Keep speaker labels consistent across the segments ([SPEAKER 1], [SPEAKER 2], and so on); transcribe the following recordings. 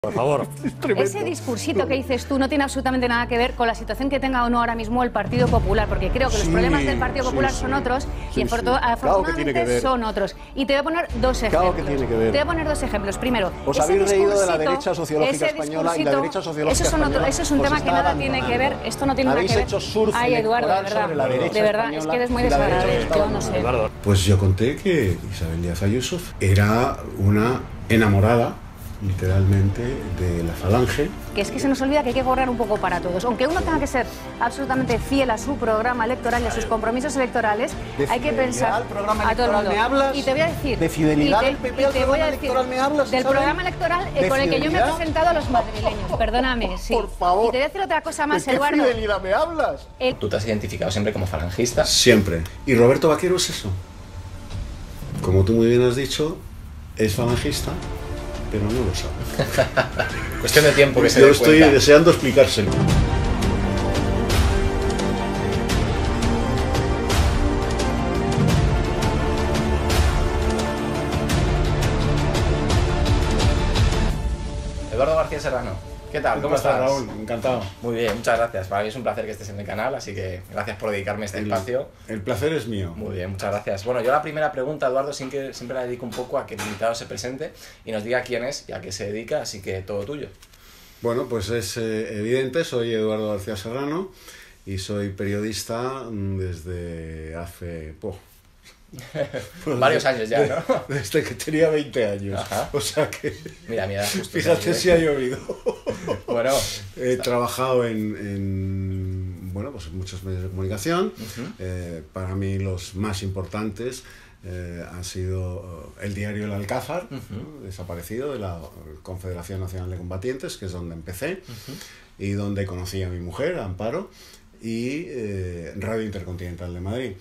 [SPEAKER 1] Por favor.
[SPEAKER 2] Ese discursito que dices tú no tiene absolutamente nada que ver con la situación que tenga o no ahora mismo el Partido Popular, porque creo que los problemas del Partido Popular son otros y afortunadamente son otros. Y te voy a poner dos ejemplos.
[SPEAKER 1] Claro que tiene que ver.
[SPEAKER 2] Te voy a poner dos ejemplos. Primero,
[SPEAKER 1] os habéis reído de la derecha sociológica española y la derecha sociológica española.
[SPEAKER 2] Eso es un tema que nada tiene que ver. Esto no tiene nada que ver.
[SPEAKER 1] Habéis hecho surf
[SPEAKER 2] Eduardo, de
[SPEAKER 1] electoral sobre la derecha
[SPEAKER 2] de verdad, es que eres muy desagradable. Yo no sé.
[SPEAKER 3] Pues yo conté que Isabel Díaz Ayuso era una enamorada, literalmente, de la Falange.
[SPEAKER 2] Que es que se nos olvida que hay que cobrar un poco para todos. Aunque uno tenga que ser absolutamente fiel a su programa electoral y a sus compromisos electorales, hay que pensar a todo el mundo.
[SPEAKER 1] ¿Me hablas?
[SPEAKER 2] Y te voy a decir...
[SPEAKER 1] ¿De fidelidad del PP al programa electoral me hablas?
[SPEAKER 2] Del programa electoral con el que yo me he presentado a los madrileños. Perdóname, sí.
[SPEAKER 1] Por favor.
[SPEAKER 2] Y te voy a decir otra cosa más,
[SPEAKER 1] ¿De qué
[SPEAKER 2] Eduardo.
[SPEAKER 1] fidelidad me hablas?
[SPEAKER 4] ¿Tú te has identificado siempre como falangista?
[SPEAKER 3] Siempre. ¿Y Roberto Vaquero es eso? Como tú muy bien has dicho, es falangista, pero no lo sabe.
[SPEAKER 4] Cuestión de tiempo que se
[SPEAKER 3] Yo
[SPEAKER 4] dé
[SPEAKER 3] estoy
[SPEAKER 4] cuenta.
[SPEAKER 3] deseando explicárselo.
[SPEAKER 4] Eduardo García Serrano, ¿qué tal? ¿Cómo estás?
[SPEAKER 3] Raúl? Encantado.
[SPEAKER 4] Muy bien, muchas gracias. Para mí es un placer que estés en el canal, así que gracias por dedicarme este espacio.
[SPEAKER 3] El placer es mío.
[SPEAKER 4] Muy bien, muchas gracias. Bueno, yo la primera pregunta, Eduardo, siempre la dedico un poco a que el invitado se presente y nos diga quién es y a qué se dedica, así que todo tuyo.
[SPEAKER 3] Bueno, pues es evidente, soy Eduardo García Serrano y soy periodista desde hace...
[SPEAKER 4] Varios años ya, ¿no?
[SPEAKER 3] Desde que tenía 20 años.
[SPEAKER 4] Ajá.
[SPEAKER 3] O sea que...
[SPEAKER 4] Mira, justo.
[SPEAKER 3] Fíjate si ha llovido.
[SPEAKER 4] Bueno.
[SPEAKER 3] He trabajado en bueno, pues muchos medios de comunicación. Para mí los más importantes han sido el diario El Alcázar, ¿no? Desaparecido, de la Confederación Nacional de Combatientes, que es donde empecé, y donde conocí a mi mujer, Amparo, y Radio Intercontinental de Madrid.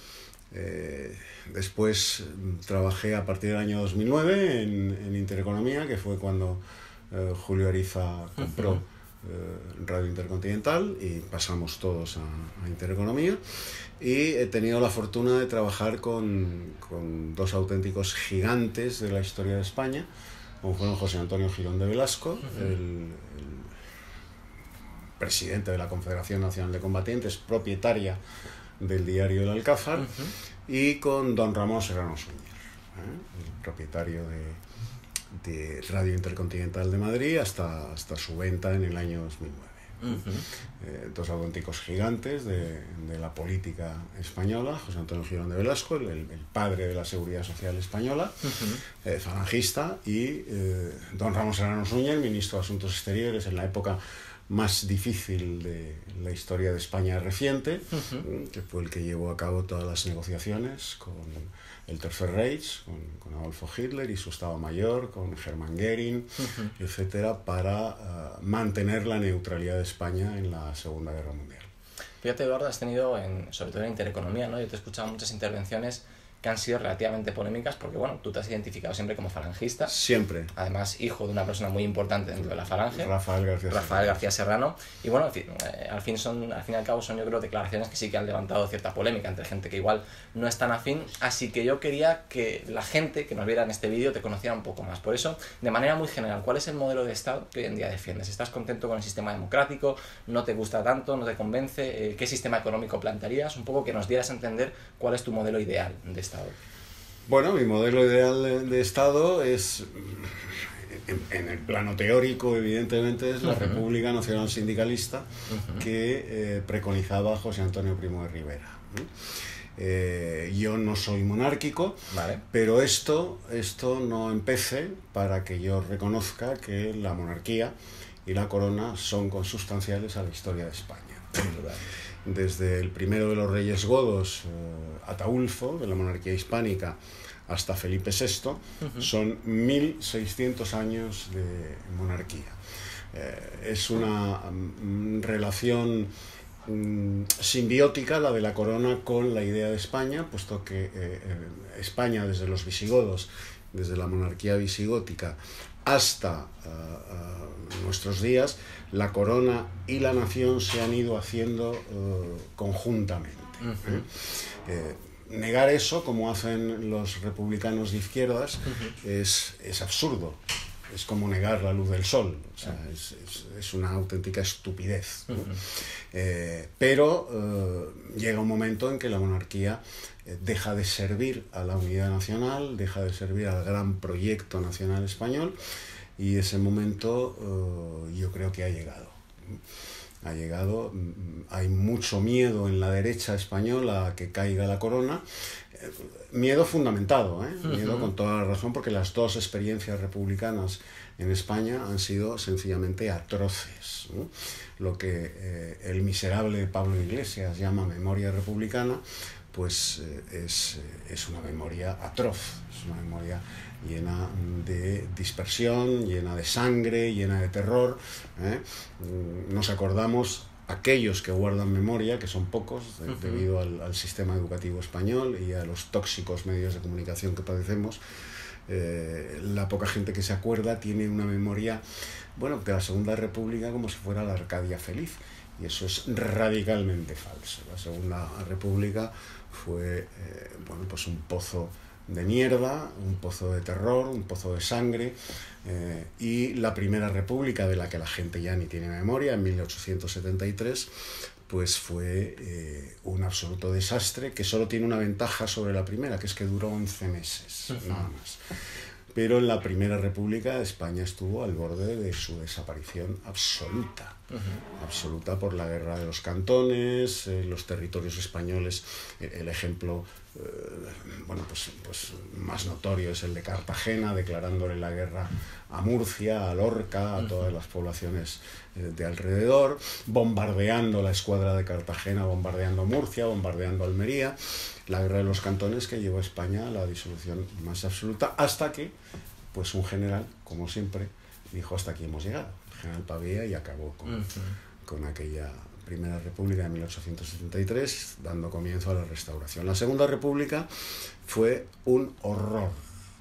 [SPEAKER 3] Después trabajé a partir del año 2009 en Intereconomía, que fue cuando Julio Ariza compró Radio Intercontinental y pasamos todos a Intereconomía, y he tenido la fortuna de trabajar con dos auténticos gigantes de la historia de España, como fueron José Antonio Girón de Velasco, el presidente de la Confederación Nacional de Combatientes, propietaria del diario El Alcázar, y con don Ramón Serrano Suñer, el propietario de Radio Intercontinental de Madrid hasta su venta en el año 2009. Dos auténticos gigantes de la política española, José Antonio Girón de Velasco, el padre de la Seguridad Social española, falangista, y don Ramón Serrano Suñer, ministro de Asuntos Exteriores en la época más difícil de la historia de España reciente, que fue el que llevó a cabo todas las negociaciones con el Tercer Reich, con Adolfo Hitler y su Estado Mayor, con Hermann Göring, etcétera, para mantener la neutralidad de España en la Segunda Guerra Mundial.
[SPEAKER 4] Fíjate, Eduardo, has tenido, sobre todo en Intereconomía, ¿no? Yo te he escuchado muchas intervenciones que han sido relativamente polémicas porque, bueno, tú te has identificado siempre como falangista.
[SPEAKER 3] Siempre.
[SPEAKER 4] Además, hijo de una persona muy importante dentro de la falange.
[SPEAKER 3] Rafael García
[SPEAKER 4] Serrano. Y bueno, al fin y al cabo son, yo creo, declaraciones que sí que han levantado cierta polémica entre gente que igual no es tan afín. Así que yo quería que la gente que nos viera en este vídeo te conociera un poco más. Por eso, de manera muy general, ¿cuál es el modelo de Estado que hoy en día defiendes? ¿Estás contento con el sistema democrático? ¿No te gusta tanto? ¿No te convence? ¿Qué sistema económico plantearías? Un poco que nos dieras a entender cuál es tu modelo ideal de Estado.
[SPEAKER 3] Bueno, mi modelo ideal de Estado es, en el plano teórico, evidentemente, es la República Nacional Sindicalista que preconizaba José Antonio Primo de Rivera. Yo no soy monárquico,
[SPEAKER 4] vale,
[SPEAKER 3] pero esto no empece para que yo reconozca que la monarquía y la corona son consustanciales a la historia de España. Desde el primero de los reyes godos, Ataulfo, de la monarquía hispánica, hasta Felipe VI, son 1600 años de monarquía. Es una relación simbiótica la de la corona con la idea de España, puesto que España, desde los visigodos, desde la monarquía visigótica hasta nuestros días, la corona y la nación se han ido haciendo conjuntamente. Negar eso, como hacen los republicanos de izquierdas, es absurdo. es como negar la luz del sol, o sea, es una auténtica estupidez, ¿no? Pero llega un momento en que la monarquía deja de servir a la unidad nacional, deja de servir al gran proyecto nacional español, y ese momento yo creo que ha llegado. Ha llegado, hay mucho miedo en la derecha española a que caiga la corona, miedo fundamentado, miedo con toda la razón, porque las dos experiencias republicanas en España han sido sencillamente atroces, ¿no? Lo que el miserable Pablo Iglesias llama memoria republicana, pues es una memoria atroz, es una memoria llena de dispersión, llena de sangre, llena de terror. Nos acordamos, aquellos que guardan memoria, que son pocos, debido al sistema educativo español y a los tóxicos medios de comunicación que padecemos, la poca gente que se acuerda tiene una memoria, bueno, de la Segunda República como si fuera la Arcadia feliz, y eso es radicalmente falso. La Segunda República fue bueno, pues un pozo de mierda, un pozo de terror, un pozo de sangre, y la Primera República, de la que la gente ya ni tiene memoria, en 1873, pues fue un absoluto desastre, que solo tiene una ventaja sobre la primera, que es que duró 11 meses, nada más. Pero en la Primera República España estuvo al borde de su desaparición absoluta, absoluta, por la guerra de los cantones, los territorios españoles. El ejemplo bueno, pues más notorio es el de Cartagena, declarándole la guerra a Murcia, a Lorca, a todas las poblaciones de alrededor, bombardeando la escuadra de Cartagena, bombardeando Murcia, bombardeando Almería. La guerra de los cantones que llevó a España a la disolución más absoluta, hasta que pues un general, como siempre, dijo: hasta aquí hemos llegado, el general Pavía, y acabó con aquella Primera República de 1873, dando comienzo a la Restauración. La Segunda República fue un horror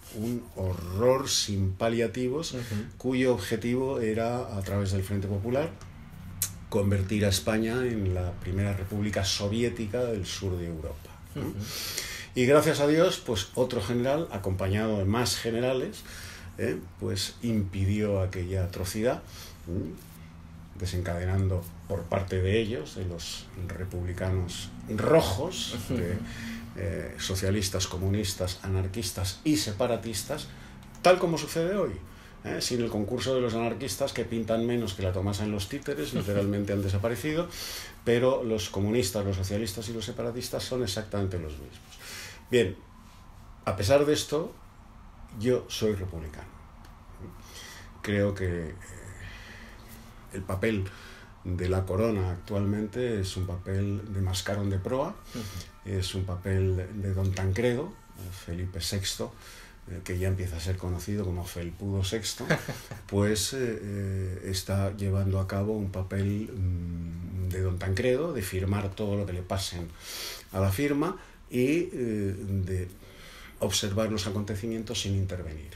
[SPEAKER 3] sin paliativos, cuyo objetivo era, a través del Frente Popular, convertir a España en la primera república soviética del sur de Europa. Y gracias a Dios, pues otro general, acompañado de más generales, pues impidió aquella atrocidad, desencadenando por parte de ellos, de los republicanos rojos, de socialistas, comunistas, anarquistas y separatistas, tal como sucede hoy. Sin el concurso de los anarquistas, que pintan menos que la Tomasa en los títeres, literalmente han desaparecido, pero los comunistas, los socialistas y los separatistas son exactamente los mismos. Bien, a pesar de esto, yo soy republicano. Creo que el papel de la corona actualmente es un papel de mascarón de proa, es un papel de don Tancredo, Felipe VI, que ya empieza a ser conocido como Felpudo VI, pues está llevando a cabo un papel de don Tancredo, de firmar todo lo que le pasen a la firma y de observar los acontecimientos sin intervenir.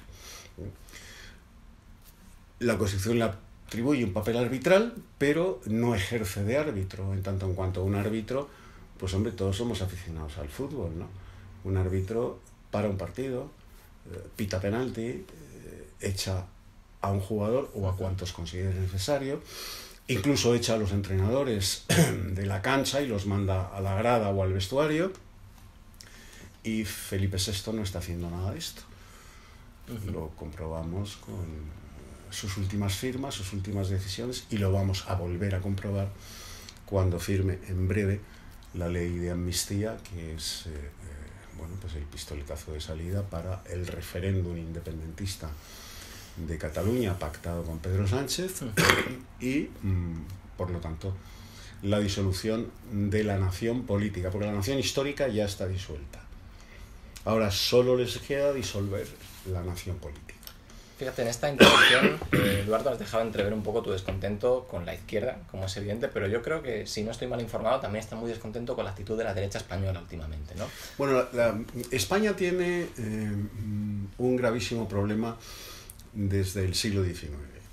[SPEAKER 3] La Constitución le atribuye un papel arbitral, pero no ejerce de árbitro, en tanto en cuanto un árbitro, pues hombre, todos somos aficionados al fútbol, ¿no? Un árbitro para un partido, pita penalti, echa a un jugador o a cuantos considere necesario, incluso echa a los entrenadores de la cancha y los manda a la grada o al vestuario, y Felipe VI no está haciendo nada de esto. Lo comprobamos con sus últimas firmas, sus últimas decisiones, y lo vamos a volver a comprobar cuando firme en breve la ley de amnistía, que es bueno, pues el pistoletazo de salida para el referéndum independentista de Cataluña pactado con Pedro Sánchez y, por lo tanto, la disolución de la nación política, porque la nación histórica ya está disuelta. Ahora solo les queda disolver la nación política.
[SPEAKER 4] Fíjate, en esta intervención, Eduardo, has dejado entrever un poco tu descontento con la izquierda, como es evidente, pero yo creo que, si no estoy mal informado, también está muy descontento con la actitud de la derecha española últimamente, ¿no?
[SPEAKER 3] Bueno, España tiene un gravísimo problema desde el siglo XIX.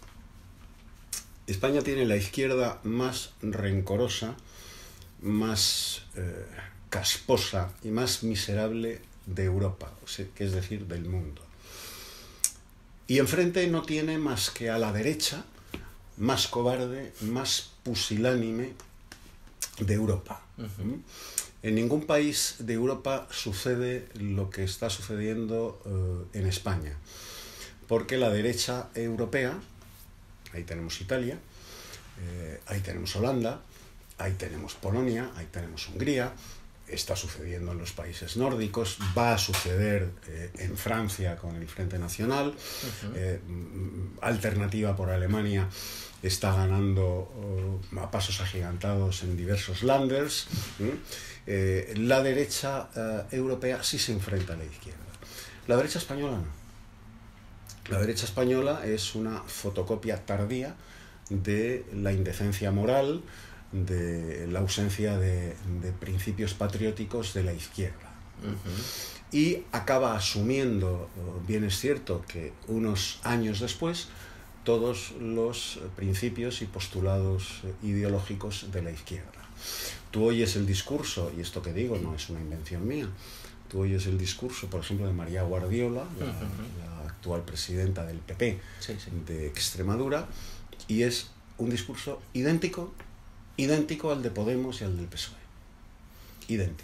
[SPEAKER 3] España tiene la izquierda más rencorosa, más casposa y más miserable de Europa, que es decir, del mundo. Y enfrente no tiene más que a la derecha más cobarde, más pusilánime de Europa. En ningún país de Europa sucede lo que está sucediendo en España, porque la derecha europea, ahí tenemos Italia, ahí tenemos Holanda, ahí tenemos Polonia, ahí tenemos Hungría, está sucediendo en los países nórdicos, va a suceder en Francia con el Frente Nacional, Alternativa por Alemania está ganando a pasos agigantados en diversos landers. La derecha europea sí se enfrenta a la izquierda. La derecha española no. La derecha española es una fotocopia tardía de la indecencia moral, de la ausencia de principios patrióticos de la izquierda. Y acaba asumiendo, bien es cierto, que unos años después, todos los principios y postulados ideológicos de la izquierda. Tú oyes el discurso, y esto que digo no es una invención mía, tú oyes el discurso, por ejemplo, de María Guardiola, la actual presidenta del PP de Extremadura, y es un discurso idéntico al de Podemos y al del PSOE. Idéntico.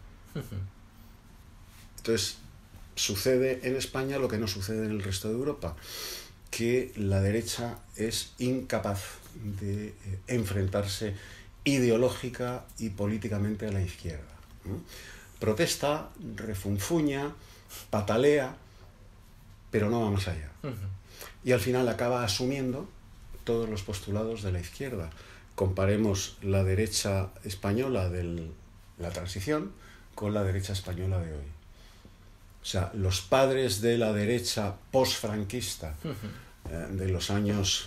[SPEAKER 3] Entonces, sucede en España lo que no sucede en el resto de Europa, que la derecha es incapaz de enfrentarse ideológica y políticamente a la izquierda. Protesta, refunfuña, patalea, pero no va más allá. Y al final acaba asumiendo todos los postulados de la izquierda. Comparemos la derecha española de la transición con la derecha española de hoy. O sea, los padres de la derecha post-franquista de los años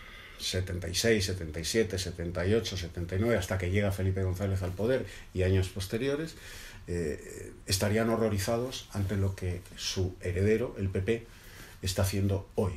[SPEAKER 3] 76, 77, 78, 79, hasta que llega Felipe González al poder y años posteriores, estarían horrorizados ante lo que su heredero, el PP, está haciendo hoy.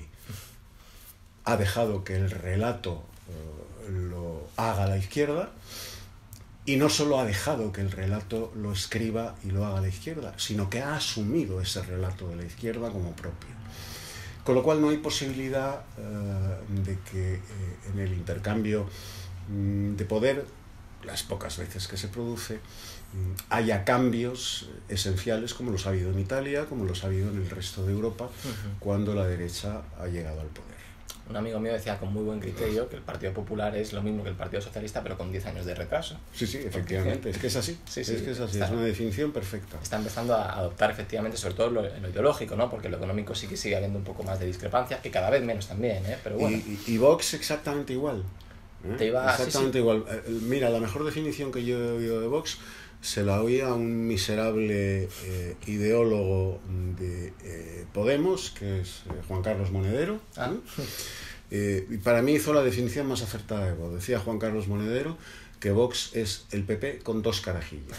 [SPEAKER 3] Ha dejado que el relato lo haga la izquierda, y no solo ha dejado que el relato lo escriba y lo haga la izquierda, sino que ha asumido ese relato de la izquierda como propio. Con lo cual no hay posibilidad de que en el intercambio de poder, las pocas veces que se produce, haya cambios esenciales como los ha habido en Italia, como los ha habido en el resto de Europa, cuando la derecha ha llegado al poder.
[SPEAKER 4] Un amigo mío decía con muy buen criterio que el Partido Popular es lo mismo que el Partido Socialista, pero con 10 años de retraso.
[SPEAKER 3] Sí, efectivamente, es que es así. Es una definición perfecta.
[SPEAKER 4] Está empezando a adoptar efectivamente, sobre todo lo ideológico, ¿no? Porque lo económico sí que sigue habiendo un poco más de discrepancia, que cada vez menos también, pero bueno.
[SPEAKER 3] Y Vox exactamente igual. Igual. Mira, la mejor definición que yo he oído de Vox se la oí a un miserable ideólogo de Podemos, que es Juan Carlos Monedero. Y para mí hizo la definición más acertada de Vox. Decía Juan Carlos Monedero que Vox es el PP con 2 carajillos.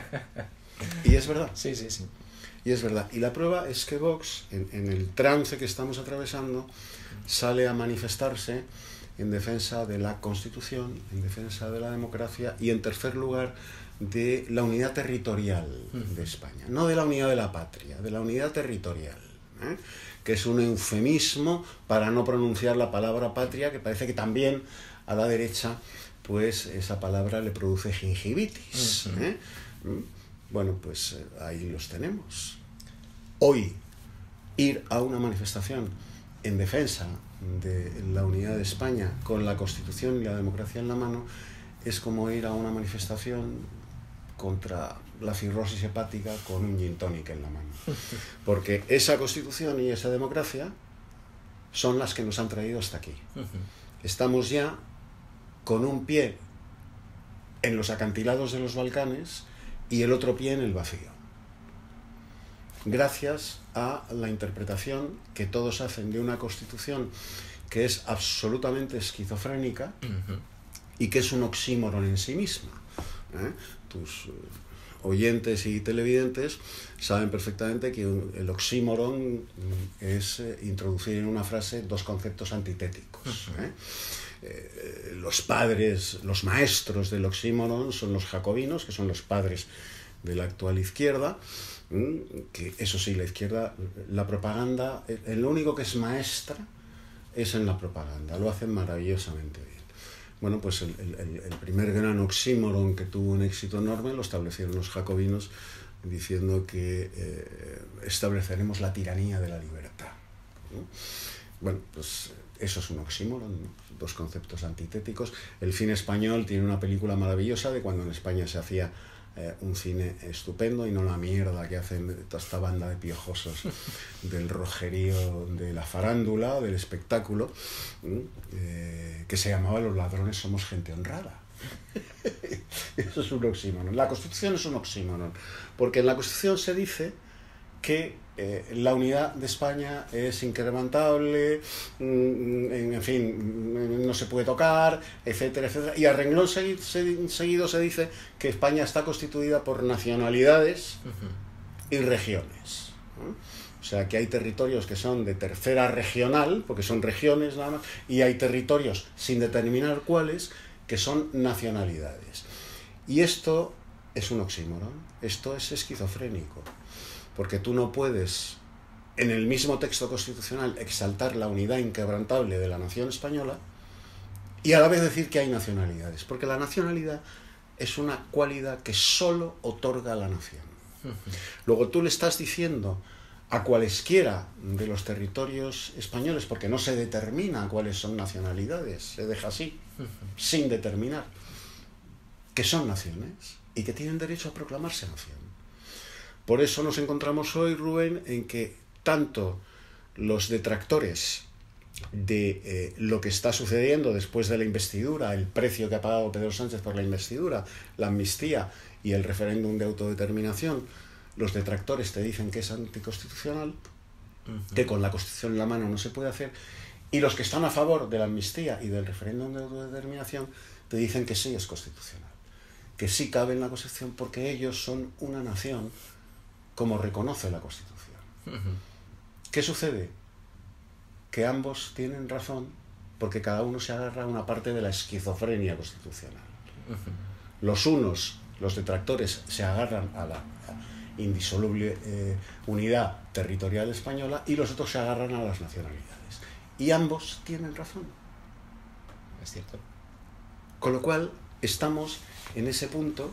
[SPEAKER 3] Y es verdad.
[SPEAKER 4] Sí.
[SPEAKER 3] Y es verdad. Y la prueba es que Vox, en el trance que estamos atravesando, sale a manifestarse en defensa de la Constitución, en defensa de la democracia y, en tercer lugar, de la unidad territorial de España. No de la unidad de la patria, de la unidad territorial, que es un eufemismo para no pronunciar la palabra patria, que parece que también a la derecha pues esa palabra le produce gingivitis. Bueno, pues ahí los tenemos. Hoy, ir a una manifestación en defensa de la unidad de España con la Constitución y la democracia en la mano es como ir a una manifestación contra la cirrosis hepática con un gin tonic en la mano. Porque esa Constitución y esa democracia son las que nos han traído hasta aquí. Estamos ya con un pie en los acantilados de los Balcanes y el otro pie en el vacío. Gracias a la interpretación que todos hacen de una Constitución que es absolutamente esquizofrénica y que es un oxímoron en sí misma. Tus oyentes y televidentes saben perfectamente que el oxímoron es introducir en una frase 2 conceptos antitéticos. Los padres, los maestros del oxímoron son los jacobinos, que son los padres de la actual izquierda, que eso sí, la izquierda, la propaganda, lo único que es maestra es en la propaganda, lo hacen maravillosamente bien. Bueno, pues el primer gran oxímoron que tuvo un éxito enorme lo establecieron los jacobinos diciendo que estableceremos la tiranía de la libertad, ¿no? Bueno, pues eso es un oxímoron, ¿no? Dos conceptos antitéticos. El cine español tiene una película maravillosa de cuando en España se hacía un cine estupendo y no la mierda que hacen toda esta banda de piojosos del rojerío de la farándula, del espectáculo, que se llamaba Los ladrones somos gente honrada. Eso es un oxímoron. La Constitución es un oxímoron, porque en la Constitución se dice que la unidad de España es inquebrantable, en fin, no se puede tocar, etcétera, etcétera. Y a renglón seguido se dice que España está constituida por nacionalidades y regiones, ¿no? O sea, que hay territorios que son de tercera regional, porque son regiones nada más, y hay territorios sin determinar cuáles, que son nacionalidades. Y esto es un oxímoron, esto es esquizofrénico. Porque tú no puedes, en el mismo texto constitucional, exaltar la unidad inquebrantable de la nación española y a la vez decir que hay nacionalidades. Porque la nacionalidad es una cualidad que solo otorga la nación. Luego tú le estás diciendo a cualesquiera de los territorios españoles, porque no se determina cuáles son nacionalidades, se deja así, sin determinar, que son naciones y que tienen derecho a proclamarse nación. Por eso nos encontramos hoy, Rubén, en que tanto los detractores de lo que está sucediendo después de la investidura, el precio que ha pagado Pedro Sánchez por la investidura, la amnistía y el referéndum de autodeterminación, los detractores te dicen que es anticonstitucional, que con la Constitución en la mano no se puede hacer, y los que están a favor de la amnistía y del referéndum de autodeterminación te dicen que sí es constitucional, que sí cabe en la Constitución porque ellos son una nación como reconoce la Constitución. ¿Qué sucede? Que ambos tienen razón porque cada uno se agarra a una parte de la esquizofrenia constitucional. Los unos, los detractores, se agarran a la indisoluble unidad territorial española y los otros se agarran a las nacionalidades. Y ambos tienen razón.
[SPEAKER 4] Es cierto.
[SPEAKER 3] Con lo cual, estamos en ese punto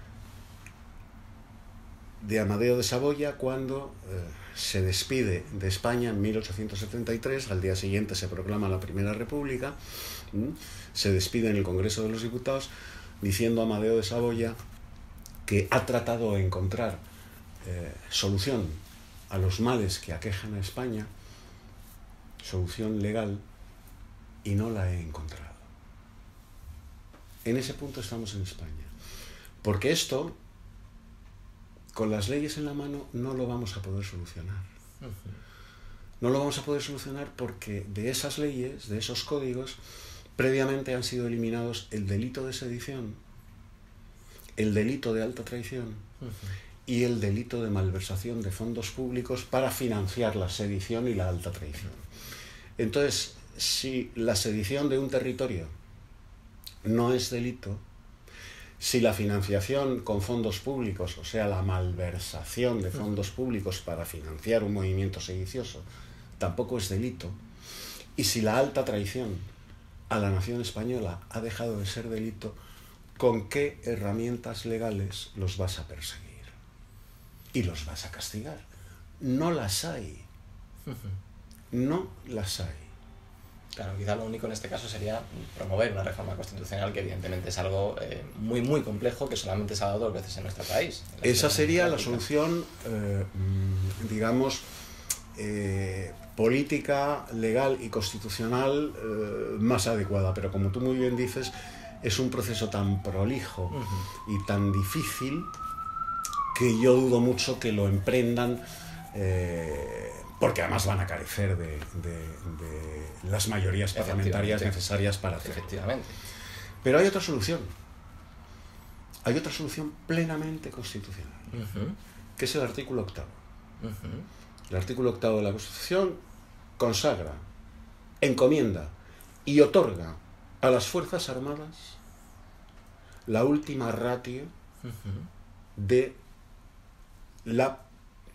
[SPEAKER 3] de Amadeo de Saboya cuando se despide de España en 1873, al día siguiente se proclama la Primera República, se despide en el Congreso de los Diputados diciendo a Amadeo de Saboya que ha tratado de encontrar solución a los males que aquejan a España, solución legal, y no la he encontrado. En ese punto estamos en España, porque esto, con las leyes en la mano, no lo vamos a poder solucionar. No lo vamos a poder solucionar porque de esas leyes, de esos códigos, previamente han sido eliminados el delito de sedición, el delito de alta traición y el delito de malversación de fondos públicos para financiar la sedición y la alta traición. Entonces, si la sedición de un territorio no es delito, si la financiación con fondos públicos, o sea, la malversación de fondos públicos para financiar un movimiento sedicioso, tampoco es delito, y si la alta traición a la nación española ha dejado de ser delito, ¿con qué herramientas legales los vas a perseguir? Y los vas a castigar. No las hay. No las hay.
[SPEAKER 4] Claro, quizá lo único en este caso sería promover una reforma constitucional, que evidentemente es algo muy, muy complejo, que solamente se ha dado 2 veces en nuestro país.
[SPEAKER 3] Esa sería la solución, digamos, política, legal y constitucional más adecuada. Pero como tú muy bien dices, es un proceso tan prolijo y tan difícil que yo dudo mucho que lo emprendan, porque además van a carecer de las mayorías parlamentarias necesarias para hacerlo.
[SPEAKER 4] Efectivamente.
[SPEAKER 3] Pero hay otra solución. Hay otra solución plenamente constitucional, que es el artículo 8º. El artículo 8º de la Constitución consagra, encomienda y otorga a las Fuerzas Armadas la última ratio de la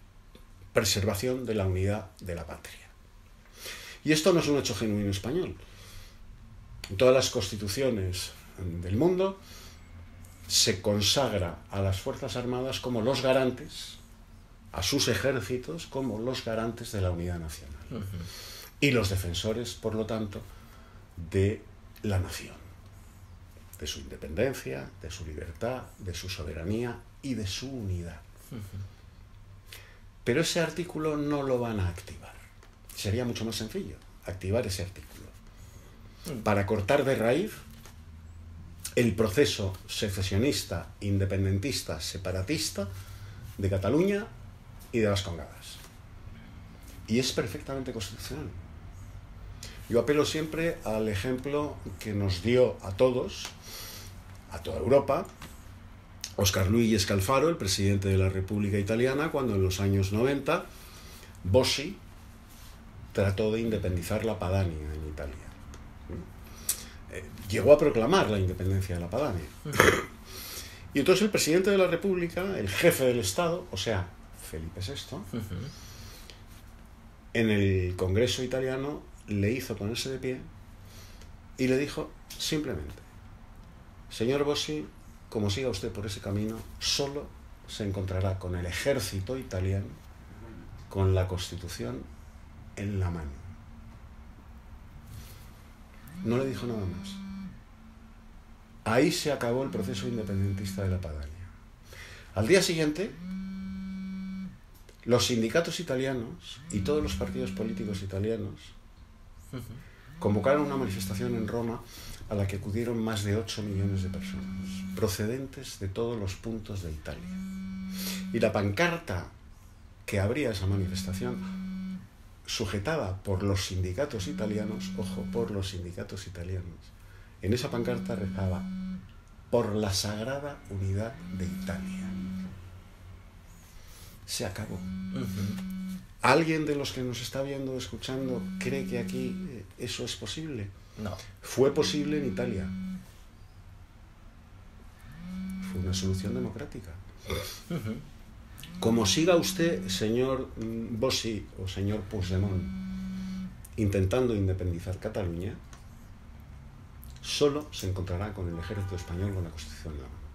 [SPEAKER 3] preservación de la unidad de la patria. Y esto no es un hecho genuino español. En todas las constituciones del mundo se consagra a las Fuerzas Armadas como los garantes, a sus ejércitos como los garantes de la unidad nacional. Y los defensores, por lo tanto, de la nación, de su independencia, de su libertad, de su soberanía y de su unidad. Pero ese artículo no lo van a activar. Sería mucho más sencillo activar ese artículo para cortar de raíz el proceso secesionista, independentista, separatista de Cataluña y de las Congadas. Y es perfectamente constitucional. Yo apelo siempre al ejemplo que nos dio a todos, a toda Europa, Oscar Luigi Scalfaro, el presidente de la República Italiana, cuando en los años 90 Bossi trató de independizar la Padania en Italia. Llegó a proclamar la independencia de la Padania. Y entonces el presidente de la República, el jefe del Estado, o sea, Felipe VI, en el Congreso italiano le hizo ponerse de pie y le dijo simplemente: señor Bossi, como siga usted por ese camino, solo se encontrará con el ejército italiano, con la Constitución en la mano. No le dijo nada más. Ahí se acabó el proceso independentista de la Padania. Al día siguiente, los sindicatos italianos y todos los partidos políticos italianos convocaron una manifestación en Roma a la que acudieron más de 8 millones de personas, procedentes de todos los puntos de Italia. Y la pancarta que abría esa manifestación, sujetada por los sindicatos italianos, ojo, por los sindicatos italianos, en esa pancarta rezaba: por la sagrada unidad de Italia. Se acabó. ¿Alguien de los que nos está viendo, escuchando, cree que aquí eso es posible?
[SPEAKER 4] No.
[SPEAKER 3] Fue posible en Italia. Fue una solución democrática. Como siga usted, señor Bossi o señor Puigdemont, intentando independizar Cataluña, solo se encontrará con el ejército español con la Constitución en la mano.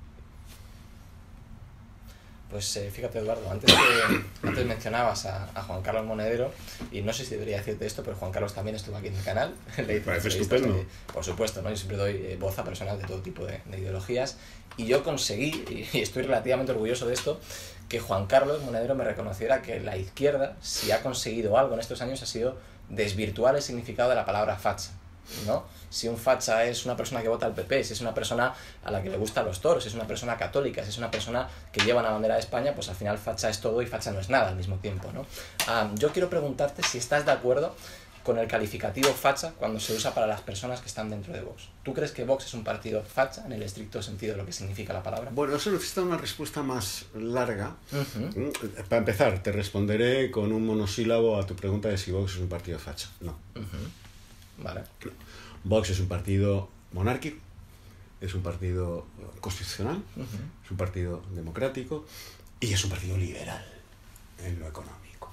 [SPEAKER 4] Pues fíjate, Eduardo, antes mencionabas a Juan Carlos Monedero, y no sé si debería decirte esto, pero Juan Carlos también estuvo aquí en el canal.
[SPEAKER 3] Me parece estupendo.
[SPEAKER 4] Por supuesto, ¿no? Yo siempre doy voz a personas de todo tipo de ideologías, y yo conseguí, y estoy relativamente orgulloso de esto, que Juan Carlos Monedero me reconociera que la izquierda, si ha conseguido algo en estos años, ha sido desvirtuar el significado de la palabra facha, ¿no? Si un facha es una persona que vota al PP, si es una persona a la que le gustan los toros, si es una persona católica, si es una persona que lleva una bandera de España, pues al final facha es todo y facha no es nada al mismo tiempo, ¿no? Yo quiero preguntarte si estás de acuerdo con el calificativo facha cuando se usa para las personas que están dentro de Vox. ¿Tú crees que Vox es un partido facha en el estricto sentido de lo que significa la palabra?
[SPEAKER 3] Bueno, eso necesita una respuesta más larga. Para empezar, te responderé con un monosílabo a tu pregunta de si Vox es un partido facha. No.
[SPEAKER 4] Vale.
[SPEAKER 3] No. Vox es un partido monárquico, es un partido constitucional, es un partido democrático y es un partido liberal en lo económico.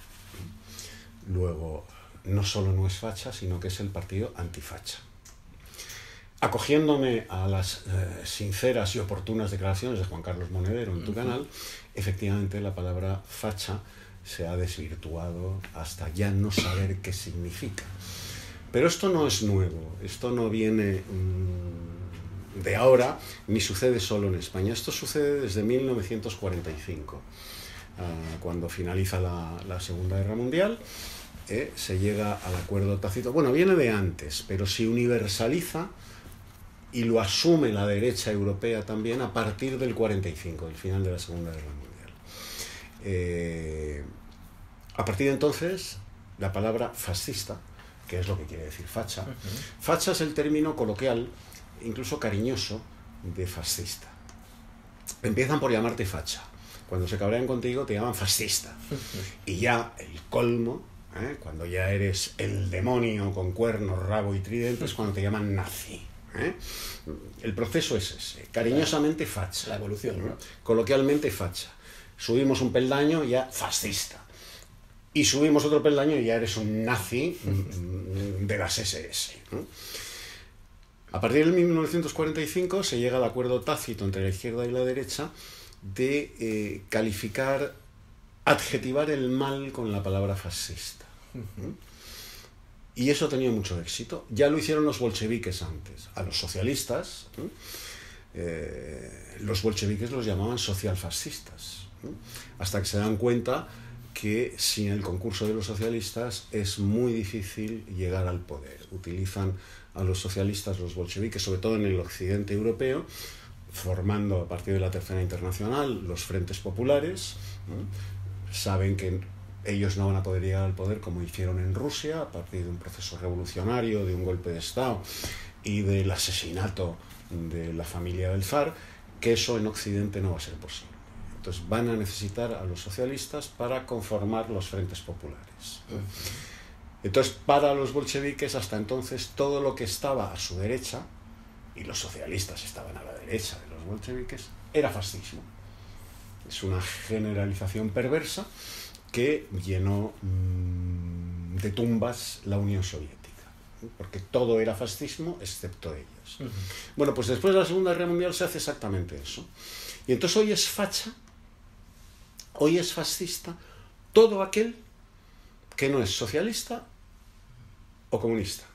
[SPEAKER 3] Luego, no solo no es facha, sino que es el partido antifacha. Acogiéndome a las sinceras y oportunas declaraciones de Juan Carlos Monedero en tu canal, efectivamente la palabra facha se ha desvirtuado hasta ya no saber qué significa. Pero esto no es nuevo, esto no viene de ahora, ni sucede solo en España. Esto sucede desde 1945, cuando finaliza la Segunda Guerra Mundial, se llega al acuerdo tácito. Bueno, viene de antes, pero se universaliza y lo asume la derecha europea también a partir del 45, el final de la Segunda Guerra Mundial. A partir de entonces, la palabra fascista, que es lo que quiere decir facha. Facha es el término coloquial, incluso cariñoso, de fascista. Empiezan por llamarte facha. Cuando se cabrean contigo te llaman fascista. Y ya el colmo, cuando ya eres el demonio con cuernos, rabo y tridente, es cuando te llaman nazi. El proceso es ese. Cariñosamente facha.
[SPEAKER 4] La evolución, ¿no?
[SPEAKER 3] Coloquialmente facha. Subimos un peldaño, ya fascista. y subimos otro peldaño y ya eres un nazi de las SS, ¿no? A partir de 1945 se llega al acuerdo tácito entre la izquierda y la derecha de calificar, adjetivar el mal con la palabra fascista. Y eso tenía mucho éxito. Ya lo hicieron los bolcheviques antes. A los socialistas, los bolcheviques los llamaban socialfascistas, hasta que se dan cuenta que sin el concurso de los socialistas es muy difícil llegar al poder. Utilizan a los socialistas, los bolcheviques, sobre todo en el occidente europeo, formando a partir de la Tercera Internacional los frentes populares. Saben que ellos no van a poder llegar al poder como hicieron en Rusia, a partir de un proceso revolucionario, de un golpe de Estado y del asesinato de la familia del zar, que eso en Occidente no va a ser posible. Entonces van a necesitar a los socialistas para conformar los frentes populares. Entonces, para los bolcheviques, hasta entonces, todo lo que estaba a su derecha, y los socialistas estaban a la derecha de los bolcheviques, era fascismo. Es una generalización perversa que llenó de tumbas la Unión Soviética, porque todo era fascismo excepto ellos. Bueno, pues después de la Segunda Guerra Mundial se hace exactamente eso. Y entonces hoy es facha, hoy es fascista, todo aquel que no es socialista o comunista.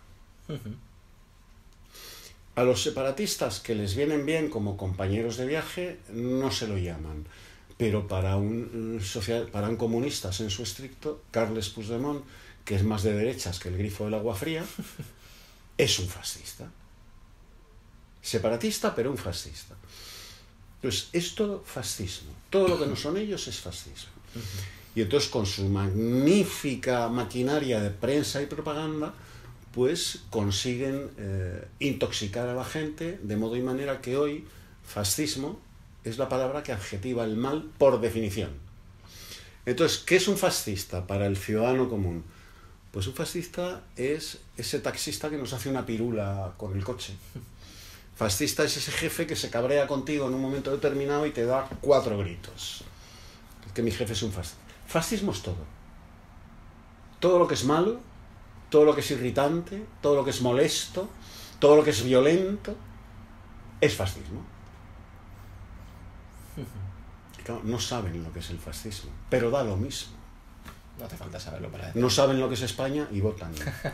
[SPEAKER 3] A los separatistas que les vienen bien como compañeros de viaje no se lo llaman, pero para un comunista sensu estricto, Carles Puigdemont, que es más de derechas que el grifo del agua fría, es un fascista. Separatista, pero un fascista. Entonces, es todo fascismo. Todo lo que no son ellos es fascismo. Y entonces, con su magnífica maquinaria de prensa y propaganda, pues consiguen intoxicar a la gente, de modo y manera que hoy fascismo es la palabra que adjetiva el mal por definición. Entonces, ¿qué es un fascista para el ciudadano común? Pues un fascista es ese taxista que nos hace una pirula con el coche. Fascista es ese jefe que se cabrea contigo en un momento determinado y te da 4 gritos. Es que mi jefe es un fascista. Fascismo es todo. Todo lo que es malo, todo lo que es irritante, todo lo que es molesto, todo lo que es violento, es fascismo. Y claro, no saben lo que es el fascismo, pero da lo mismo.
[SPEAKER 4] No hace falta saberlo para decirlo.
[SPEAKER 3] No saben lo que es España y votan.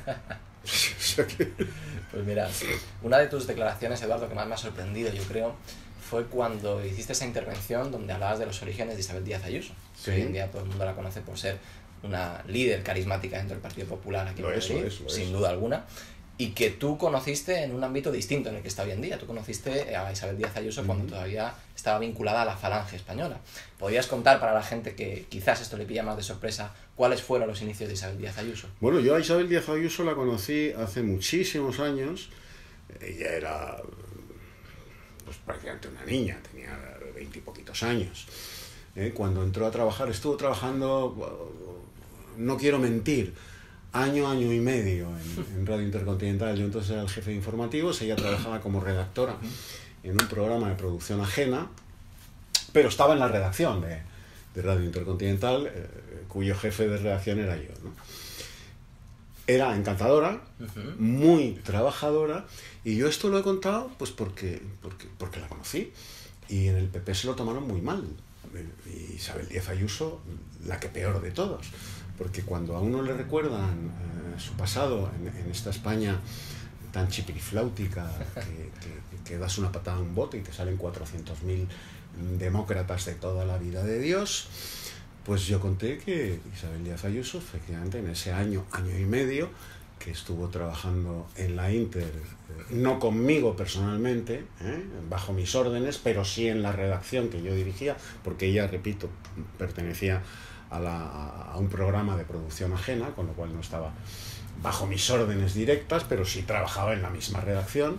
[SPEAKER 4] Pues mira, una de tus declaraciones, Eduardo, que más me ha sorprendido, yo creo, fue cuando hiciste esa intervención donde hablabas de los orígenes de Isabel Díaz Ayuso. Sí. Hoy en día todo el mundo la conoce por ser una líder carismática dentro del Partido Popular aquí en Madrid, sin duda alguna, y que tú conociste en un ámbito distinto en el que está hoy en día. Tú conociste a Isabel Díaz Ayuso cuando todavía estaba vinculada a la Falange Española. ¿Podrías contar para la gente que quizás esto le pilla más de sorpresa cuáles fueron los inicios de Isabel Díaz Ayuso?
[SPEAKER 3] Bueno, yo a Isabel Díaz Ayuso la conocí hace muchísimos años. Ella era pues prácticamente una niña, tenía 20 y poquitos años. Cuando entró a trabajar, estuvo trabajando, no quiero mentir, año y medio en Radio Intercontinental. Yo entonces era el jefe de informativos, ella trabajaba como redactora en un programa de producción ajena, pero estaba en la redacción de Radio Intercontinental, cuyo jefe de redacción era yo, ¿no? Era encantadora, muy trabajadora, y yo esto lo he contado pues porque la conocí, y en el PP se lo tomaron muy mal. Y Isabel Díaz Ayuso, la que peor de todos, porque cuando a uno le recuerdan su pasado en esta España tan chipirifláutica, que das una patada a un bote y te salen 400.000 demócratas de toda la vida de Dios, pues yo conté que Isabel Díaz Ayuso, efectivamente, en ese año y medio que estuvo trabajando en la Inter, no conmigo personalmente, bajo mis órdenes, pero sí en la redacción que yo dirigía, porque ella, repito, pertenecía a un programa de producción ajena, con lo cual no estaba bajo mis órdenes directas, pero sí trabajaba en la misma redacción.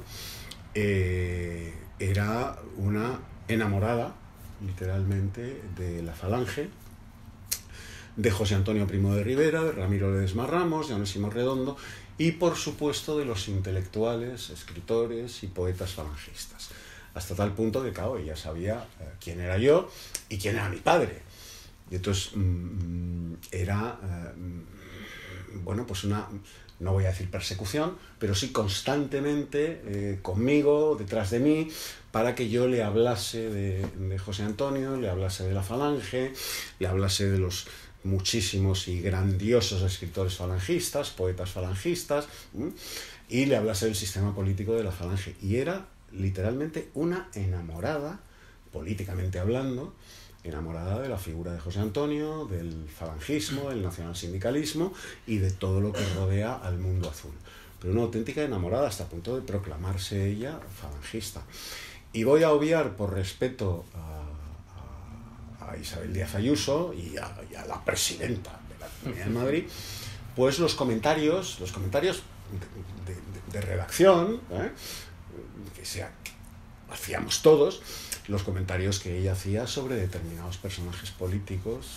[SPEAKER 3] Era una enamorada, literalmente, de la Falange, de José Antonio Primo de Rivera, de Ramiro Ledesma Ramos, de Onésimo Redondo y, por supuesto, de los intelectuales, escritores y poetas falangistas. Hasta tal punto que, claro, ella sabía quién era yo y quién era mi padre. Y entonces era, bueno, pues una, no voy a decir persecución, pero sí constantemente conmigo, detrás de mí, para que yo le hablase de José Antonio, le hablase de la Falange, le hablase de los muchísimos y grandiosos escritores falangistas, poetas falangistas, y le hablase del sistema político de la Falange. Y era literalmente una enamorada, políticamente hablando, enamorada de la figura de José Antonio, del falangismo, del nacionalsindicalismo y de todo lo que rodea al mundo azul. Pero una auténtica enamorada hasta el punto de proclamarse ella falangista. Y voy a obviar, por respeto a Isabel Díaz Ayuso y a la presidenta de la Comunidad de Madrid, pues los comentarios de redacción, que hacíamos todos, los comentarios que ella hacía sobre determinados personajes políticos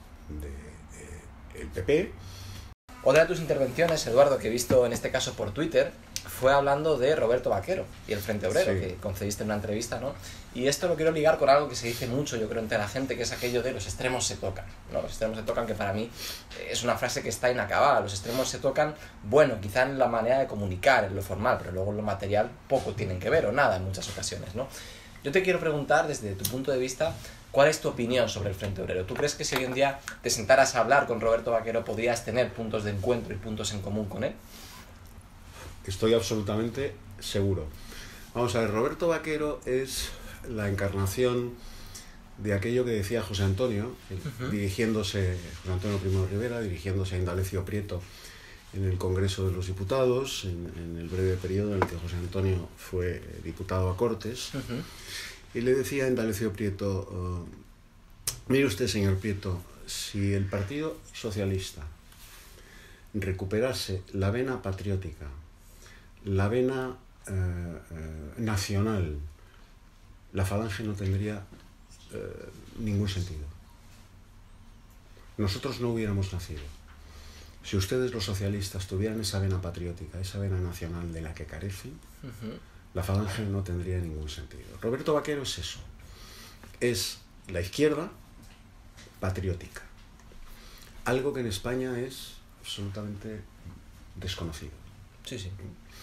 [SPEAKER 3] del PP.
[SPEAKER 4] Otra de tus intervenciones, Eduardo, que he visto en este caso por Twitter, fue hablando de Roberto Vaquero y el Frente Obrero, sí, que concediste en una entrevista, ¿no? Y esto lo quiero ligar con algo que se dice mucho, yo creo, entre la gente, que es aquello de los extremos se tocan, ¿no? Los extremos se tocan, que para mí es una frase que está inacabada. Los extremos se tocan, bueno, quizá en la manera de comunicar, en lo formal, pero luego en lo material poco tienen que ver, o nada en muchas ocasiones, ¿no? Yo te quiero preguntar, desde tu punto de vista, ¿cuál es tu opinión sobre el Frente Obrero? ¿Tú crees que si hoy en día te sentaras a hablar con Roberto Vaquero podrías tener puntos de encuentro y puntos en común con él?
[SPEAKER 3] Estoy absolutamente seguro. Vamos a ver, Roberto Vaquero es la encarnación de aquello que decía José Antonio, José Antonio Primo de Rivera, dirigiéndose a Indalecio Prieto en el Congreso de los Diputados, en el breve periodo en el que José Antonio fue diputado a Cortes, y le decía a Indalecio Prieto, mire usted, señor Prieto, si el Partido Socialista recuperase la vena patriótica, la vena nacional, la Falange no tendría ningún sentido. Nosotros no hubiéramos nacido. Si ustedes, los socialistas, tuvieran esa vena patriótica, esa vena nacional de la que carecen, la Falange no tendría ningún sentido. Roberto Vaquero es eso. Es la izquierda patriótica. Algo que en España es absolutamente desconocido.
[SPEAKER 4] Sí, sí.